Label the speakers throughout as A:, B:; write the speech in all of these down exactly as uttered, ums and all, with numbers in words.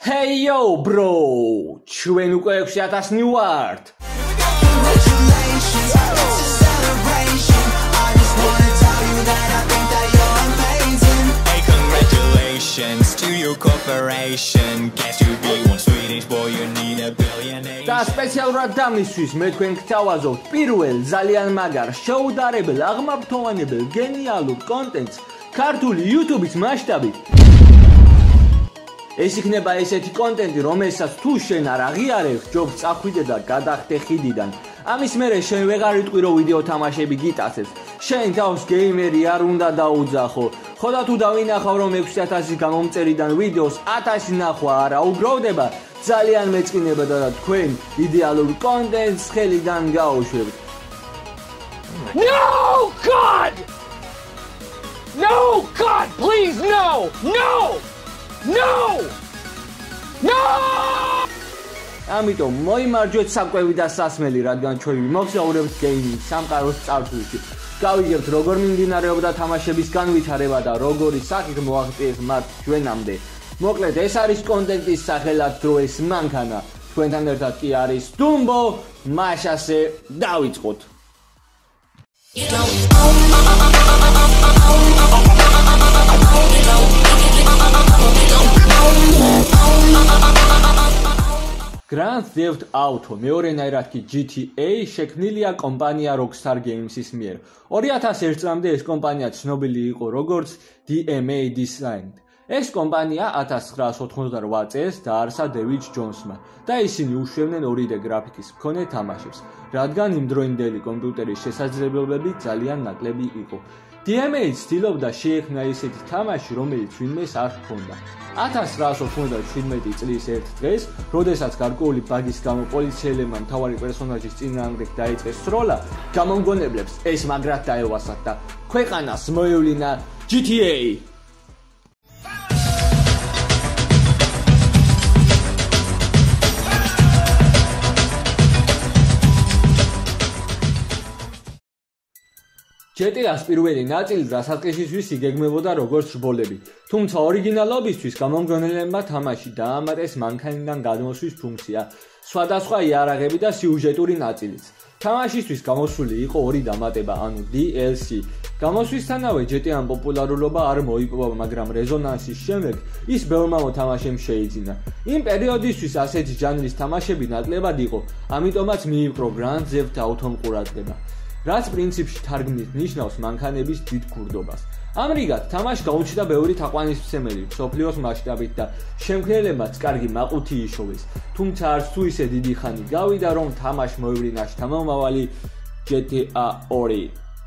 A: Hey yo bro, ჩვენ უკვე ექვსი ათასი ვართ.
B: Congratulations, it's a celebration. I just wanna tell you that I think that you're amazing. Hey, congratulations to your corporation. Guess you be one Swedish boy, you need a billionaire.
A: და სპეციალურად დამისთვის მე თქვენ გთავაზობთ პირველ ძალიან მაგარ, შეუდარებელ, აღმართოვანებელ, გენიალურ კონტენტს ქართული YouTube-ის მასშტაბით. ეს იქნება ესეთი კონტენტი, რომელსაც თუ შენ არ აღიარებ, ჯობს წახვიდე და გადახდე ხიდიდან. ამის მერე შენ ვეღარ იტყვი, რომ ვიდეო თამაშები გიტაცებს. შენ თავს გეიმერი არ უნდა დაუძახო. ხოდა თუ დავინახავ, რომ ექვსი ათასი გამომწერიდან ვიდეოს ათასი ნახვა არ აუგროვდება, ძალიან მეწყინებოდა და თქვენ იდეალურ კონტენტს ხელიდან გაუშვებთ.
C: No, God! No, God, please, no! No! No! No!
A: ამიტომ მოიმარჯვეთ საკვები და სასმელი, რადგან ჩვენ ვიმოგზაურებთ გეიმინგ სამყაროს წარსულში. გავიგებთ როგორ მიმდინარეობდა თამაშების განვითარება და როგორი სახით მოაღწიეს მათ ჩვენამდე. მოკლედ ეს არის კონტენტის სახელად დროის მანქანა. თქვენთან ერთად კი არის დუმბო, მაშასე დავიწყოთ. Grand Theft Auto მეორენაირად კი G T A შექმნილია კომპანია Rockstar Games-ის მიერ. ორი ათას ერთი წლამდე ეს კომპანია ცნობილი იყო როგორც D M A Design. ეს კომპანია ათას ცხრაას ოთხმოცდაოთხ წელს დაარსა დევიდ ჯონსმა და ისინი უშვებდნენ ორი D გრაფიკის მქონე თამაშებს, რადგან იმდროინდელი კომპიუტერის შესაძლებლობები ძალიან ნაკლები იყო. D M A ცდილობდა შეექმნა ისეთი თამაში, რომელიც ვინმეს არ ჰქონდა. ათას ცხრაას ოცდაშვიდმეტი წლის ერთ დღეს, როდესაც გარკვეული ბაგის გამო პოლიციელებმა მთავარი პერსონაჟის წინააღმდეგ დაიწყეს სროლა, გამომგონებლებს ეს მაგრად დაევასათ და ქვეყანას მოევლინა G T A. G T A-ს პირველი ნაწილი დასაწყისისთვის იგეგმებოდა როგორც რბოლები, თუმცა ორიგინალობისთვის გამომგონელებმა თამაში დაამატეს მანქანიდან გადმოსვლის ფუნქცია, სხვადასხვა იარაღები და სიუჟეტური ნაწილიც. თამაშისთვის გამოსული იყო ორი დამატება, ანუ D L C. გამოსვლისთანავე G T A-მ პოპულარულობა არ მოიპოვა, მაგრამ რეზონანსის შემდეგ ის ბევრმა მოთამაშემ შეიძინა. იმ პერიოდისთვის ასეთი ჟანრის თამაშები ნაკლებად იყო, ამიტომაც მიიპყრო Grand Theft Auto-მ ყურადღება. რაც პრინციპში თარგმნით ნიშნავს მანქანების დიდ გურდობას. ამრიგად, თამაშს გაუჩნდა ბევრი თაყვანისმცემელი მსოფლიოს მასშტაბით და შემქმნელებმაც კარგი მაყუთი იშოვეს. თუმცა არც თუ ისე დიდი ხანი გავიდა, რომ თამაშს მოევლინა შთამომავალი G T A ორი.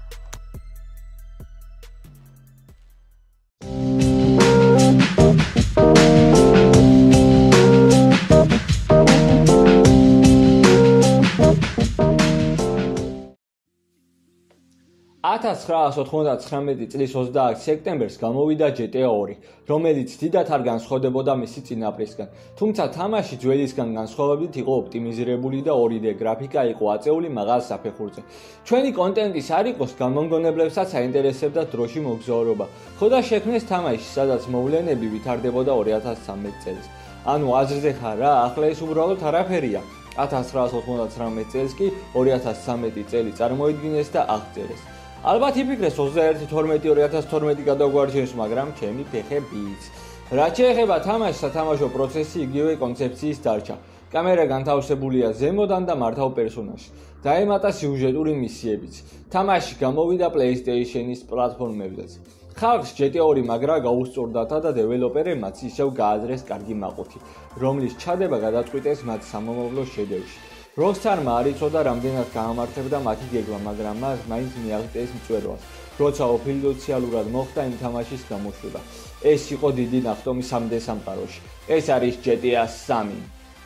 A: ათას ცხრაას ოთხმოცდათხრამეტი წლის ოცდაათი სექტემბერს გამოვიდა G T A ორი, რომელიც დიდად არ განსხვავდებოდა მისი წინაპრისგან, თუმცა თამაში ძველისგან განსხვავებით იყო ოპტიმიზირებული და ორი D გრაფიკა იყო აწეული მაღალ საფეხურზე. ჩვენი კონტენტის არ იყოს გამომგონებლებსაც აინტერესებდა დროში მოგზაურობა. ხოდა შექმნეს თამაში, სადაც მოვლენები ვითარდებოდა ორი ათას ცხრამეტი წელს. ანუ აზრზე ხარ რა, ახლა ეს უბრალოდ არაფერია. ათას ცხრაას ოთხმოცდათხრამეტი წელს კი ორი ათას ცხრამეტი წელი წარმოიდგინეს და აღწერეს. ალბათ იფიქრეს ოცდაერთი თორმეტი ორი ათას თორმეტი გადაგვარჩენს, მაგრამ ჩემი ფეხებიც. რაც შეეხება თამაშს, სათამაშო პროცესი იგივე კონცეფციის დარჩა. კამერა განთავსებულია ზემოდან და მართავ პერსონაჟს. დაემატა სიუჟეტური მისიებიც. თამაში გამოვიდა PlayStation-ის პლატფორმებზეც. ხალხს G T A ორი მაგრა გაუსწორდათა და დეველოპერებმაც ისევ გააზრეს კარგი მაყუთი, რომლის ჩადება გადაწყვიტეს მათ სამომავლო შედევრში. Rockstar-მა არ იცოდა რამდენად გაამართებდა მათი გეგმა, მაგრამ მას მაინც მიაღწიეს მწვერვალს, როცა ოფიციალურად მოხდა იმ თამაშის გამოშვება. ეს იყო დიდი ნახტომი სამ D სამყაროში. ეს არის G T A სამი.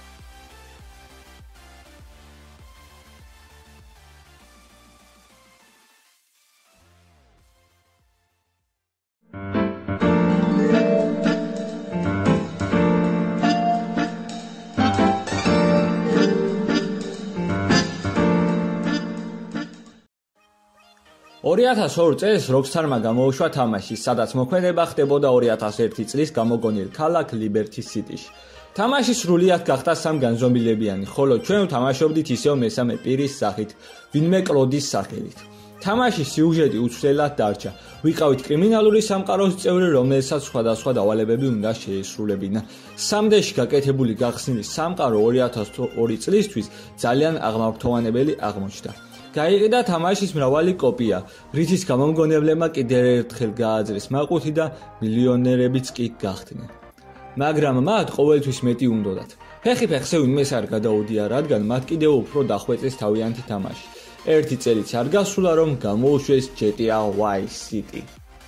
A: ორი ათას ორი წელს Rockstar-მა გამოუშვა თამაში, სადაც მოქმედება ხდებოდა ორი ათას ერთი წლის გამოგონილ ქალაქ Liberty City-ში. თამაში სრულიად გახდა სამგანზომილებიანი, ხოლო ჩვენ ვთამაშობდით ისევ მესამე პირის სახით, ვინმე კლოდის სახელით. თამაშის სიუჟეტი უცვლელად დარჩა. ვიყავით კრიმინალური სამყაროს წევრი, რომელსაც სხვადასხვა დავალებები უნდა შეესრულებინა. სამდეში გაკეთებული გახსნილი სამყარო ორი ათას ორი წლისთვის ძალიან აღმართოვანებელი აღმოჩნდა. გაიყიდა თამაშის მრავალი კოპია, რითიც გამომგონებლებმა კიდევ ერთხელ გააძლეს მაყუთი და მილიონერებიც კი გახდნენ. მაგრამ მათ ყოველთვის მეტი უნდოდათ. ფეხი ფეხზე ვინმეს არ გადაუდია, რადგან მათ კიდევ უფრო დახვეწეს თავიანთი თამაში. ერთი წელიც არ გასულა, რომ გამოუშვეს ჯი ტი έი Vice City.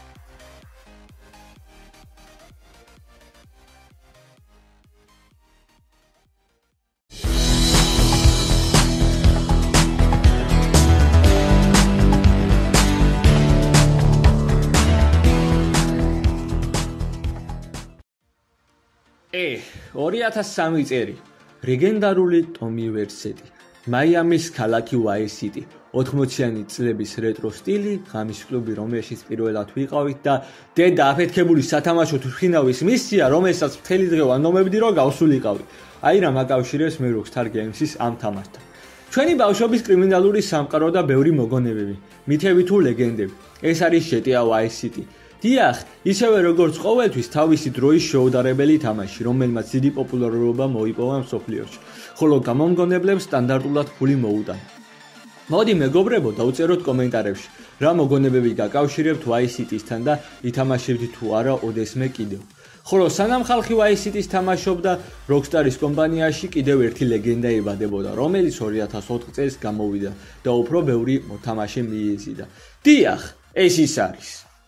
A: ე ორი ათას სამი წელი ლეგენდარული ტომი ვერსეტი მაიამის ქალაქი Vice City ოთხმოციანი წლების რეტრო სტილი ღამის კლუბი რომელშიც პირველად ვიყავით და დედა აფეთქებული სათამაშო თვითმფრინავის მისია რომელსაც მთელი დღე ვანომებდი რომ გავსულიყავი აი რა მაკავშირებს მე Rockstar Games-ის ამ თამაშთან ჩვენი ბავშვობის კრიმინალური სამყარო და ბევრი მოგონებები მითები თუ ლეგენდები ეს არის ჯი ტი έი Vice City დიახ, ისევე როგორც ყოველთვის თავისი დროის შეუდარებელი თამაში, რომელმაც დიდი პოპულარობა მოიპოვა მსოფლიოში, ხოლო გამომგონებლებს სტანდარტულად ფული მოუტანა. მოდი მეგობრებო, დავწეროთ კომენტარებში, რა მოგონებები გაკავშირებთ Vice City-სთან და ითამაშებთ თუ არა ოდესმე კიდევ. ხოლო სანამ ხალხი Vice City-ს თამაშობდა, Rockstar-ის კომპანიაში კიდევ ერთი ლეგენდა იბადებოდა, რომელიც ორი ათას ოთხ წელს გამოვიდა და უფრო ბევრი მოთამაშე მიიზიდა. დიახ, ეს ის არის.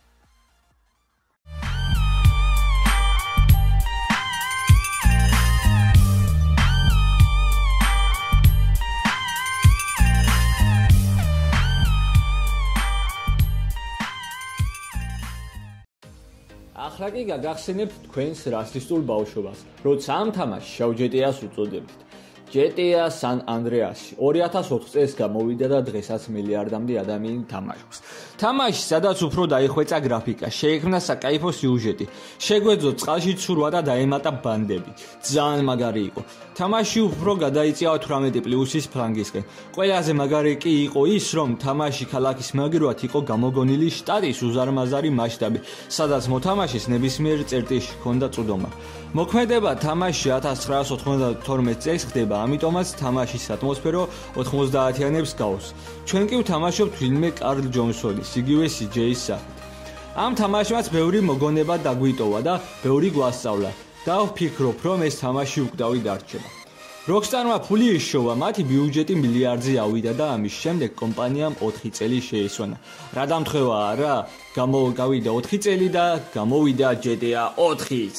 A: ახლა კი გაგახსენებთ თქვენს რასისტულ ბავშვობას, როცა ამ თამაშს შავ ჯი ტი ეი-ს უწოდებთ. ჯი ტი ეი San Andreas-ი ორი ათას ოთხ წელს გამოვიდა და დღესაც მილიარდამდე ადამიანი თამაშობს. თამაში, სადაც უფრო დაიხვეწა გრაფიკა, შეიქმნა საკაიფო სიუჟეტი, შეგვეძლო წყალში ცურვა და დაემატა ბანდები. ძალიან მაგარი იყო. თამაში უფრო გადაიწია ათვრამეტი პლუსის ფლანგისკენ. ყველაზე მაგარი კი იყო ის, რომ თამაში ქალაქის მაგივრად იყო გამოგონილი შტატის უზარმაზარი მასშტაბი, სადაც მოთამაშეს ნებისმიერ წერტილში ჰქონდა წვდომა. მოქმედება თამაში ათას ცხრაას ოთხმოცდაათი წელს ხდება, ამიტომაც თამაშის ატმოსფერო ოთხმოცდაათიანებს გავს. ჩვენ კი ვთამაშობთ ვინმე კარლ ჯონსონის, იგივე სი ჯეის სახით. ამ თამაშმაც ბევრი მოგონება დაგვიტოვა და ბევრი გვასწავლა. და ვფიქრობ, რომ ეს თამაში უკვდავი დარჩება. Rockstar-მა ფული იშოვა, მათი ბიუჯეტი მილიარდზე ავიდა და ამის შემდეგ კომპანიამ ოთხი წელი შეესვენა. რა დამთხევაა რა? გამოვიდა ოთხი წელი და გამოვიდა ჯი ტი ეი ოთხიც.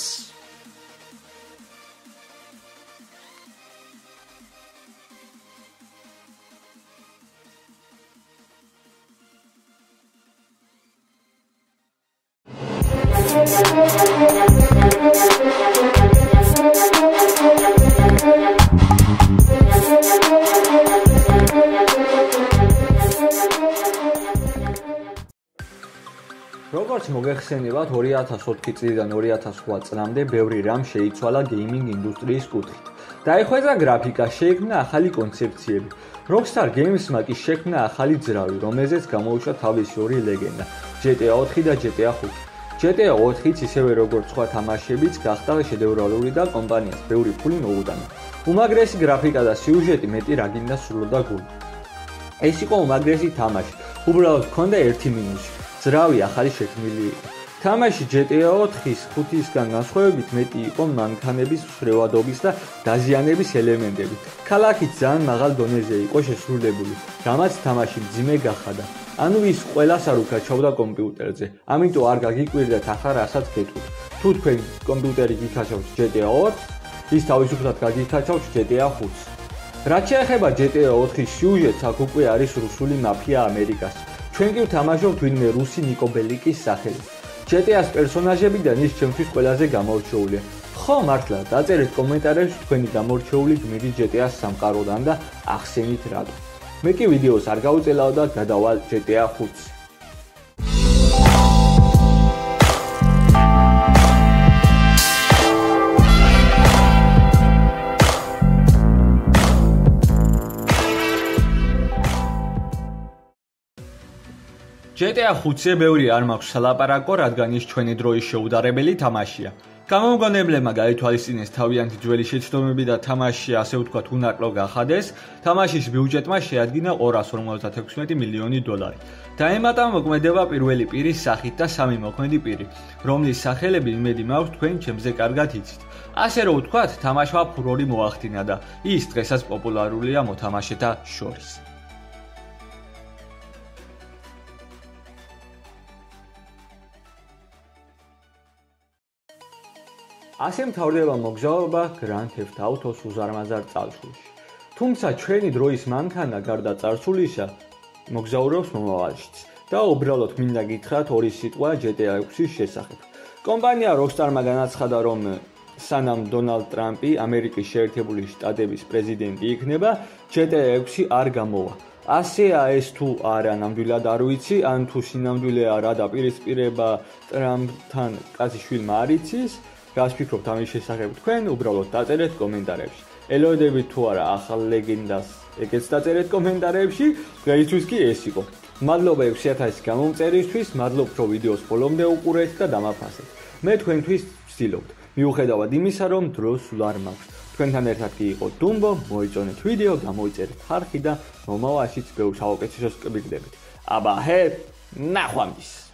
A: როგორც მოგეხსენებათ, ორი ათას ოთხი წლიდან ორი ათას ოთხ წლამდე ბევრი რამ შეიცვალა გეიმინგ ინდუსტრიის კუთხით. დაიხვეწა გრაფიკა, შეიქმნა ახალი კონცეფციები. Rockstar Games-მა კი შექმნა ახალი ძრავი, რომელზეც გამოუშვა თავისი ორი ლეგენდა, ჯი ტი ეი ოთხი და ჯი ტი ეი ხუთი. ჯი ტი ეი ოთხიც ისევე როგორც სხვა თამაშებიც გახდა შედევრალური და კომპანიას ბევრი ფული მოუტანა. უმაგრესი გრაფიკა და სიუჟეტი მეტი რა გინდა სრულოდა გული. ეს იყო უმაგრესი თამაში. უბრალოდ ჰქონდა ერთი მინუსი. ძრავი ახალი შექმნილი იყო. თამაში ჯი ტი ეი ოთხის ხუთისგან განსხვავებით მეტი იყო მანქანების მსვლელადობის და დაზიანების ელემენტები. ქალაქი ძალიან მაღალ დონეზე იყო შესრულებული, რამაც თამაში მძიმე გახადა. ანუ ის ყველას არ უკაჩავდა კომპიუტერზე. ამიტომ არ გაგიკვირდეთ ახლა რასაც გეტყვით. თუ თქვენ კომპიუტერი გიქაჩავთ ჯი ტი ეი ოთხს, ის თავისუფლად გაგიქაჩავთ ჯი ტი ეი ხუთს. რაც შეეხება ჯი ტი ეი ოთხის სიუჟეტს, აქ უკვე არის რუსული მაფია ამერიკას. ჩვენ კი ვთამაშობთ ვინმე რუსი ნიკო ბელიკის სახელით. ჯი ტი ეის პერსონაჟებიდან ის ჩემთვის ყველაზე გამორჩეულია. ხო, მართლა, დაწერეთ კომენტარებში თქვენი გამორჩეული გმირი ჯი ტი ეის სამყაროდან და ახსენით რატო. მე კი ვიდეოს არ გავუწელავ და გადავალ ჯი ტი ეი ხუთს. ჯი ტი ეი ხუთზე ბევრი არ მაქვს სალაპარაკო, რადგან ის ჩვენი დროის შეუდარებელი თამაშია. გამომგონებლებმა გაითვალისწინეს თავიანთი ძველი შეცდომები და თამაში ასე ვთქვათ უნაკლო გახადეს. თამაშის ბიუჯეტმა შეადგინა ორას ორმოცდათექვსმეტი მილიონი დოლარი. დაემატა მოქმედება პირველი პირის სახით და სამი მოქმედი პირი, რომლის სახელები იმედი მაქვს თქვენ ჩემზე კარგად იცით. ასე რომ ვთქვათ, თამაშმა ფურორი მოახდინა და ის დღესაც პოპულარულია მოთამაშეთა შორის. ასე მთავრდება მოგზაურობა Grand Theft Auto-ს უზარმაზარ წარსულში. თუმცა ჩვენი დროის მანქანა გარდა წარსულისა მოგზაურობს მომავალშიც და უბრალოდ მინდა გითხრათ ორი სიტყვა ჯი ტი ეი ექვსის შესახებ. კომპანია Rockstar-მა განაცხადა, რომ სანამ დონალდ ტრამპი ამერიკის შეერთებული შტატების პრეზიდენტი იქნება, ჯი ტი ეი ექვსი არ გამოვა. ასეა ეს თუ არა, ნამდვილად არ ვიცი, ან თუ სინამდვილეა რა დაპირისპირება ტრამპთან კაციშვილმა არ იცის. რას ფიქრობთ ამის შესახებ თქვენ, უბრალოდ დაწერეთ კომენტარებში. ელოდებით თუ არა ახალ ლეგენდას, ეგეც დაწერეთ კომენტარებში. დღეისთვის კი ეს იყო. მადლობა ექვსი ათასი გამომწერისთვის, მადლობთ რომ ვიდეოს ბოლომდე უყურეთ და დამაფასეთ. მე თქვენთვის ვცდილობთ. მიუხედავად იმისა, რომ დრო სულ არ მაქვს. თქვენთან ერთად კი იყო დუმბო, მოიწონეთ ვიდეო, გამოიწერეთ ხარხი და მომავალშიც ბევრ საუკეთესოს გგრძელებით. აბა ჰე, ნახვამდის.